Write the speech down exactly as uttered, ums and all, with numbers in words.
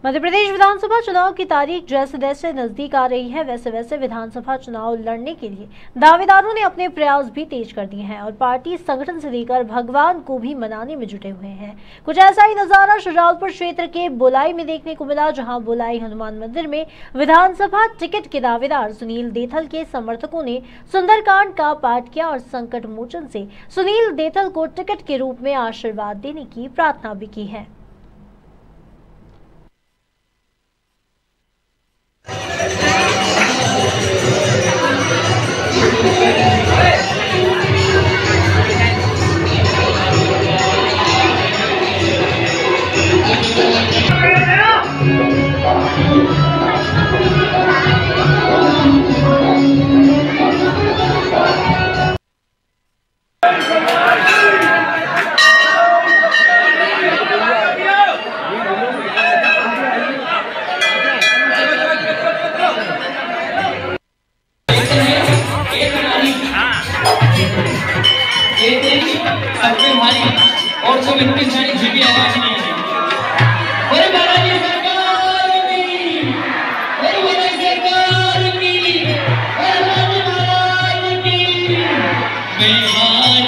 मध्य प्रदेश विधानसभा चुनाव की तारीख जैसे जैसे नजदीक आ रही है वैसे वैसे विधानसभा चुनाव लड़ने के लिए दावेदारों ने अपने प्रयास भी तेज कर दिए हैं और पार्टी संगठन से लेकर भगवान को भी मनाने में जुटे हुए हैं। कुछ ऐसा ही नजारा शुजालपुर क्षेत्र के बोलाई में देखने को मिला, जहां बोलाई हनुमान मंदिर में विधानसभा टिकट के दावेदार सुनील देथल के समर्थकों ने सुंदरकांड का पाठ किया और संकट मोचन से सुनील देथल को टिकट के रूप में आशीर्वाद देने की प्रार्थना भी की है। और सब इतनी सारी जीवी आवाज नहीं है। अरे महाराज सरकार की, अरे महाराज सरकार की, अरे महाराज की, बिहार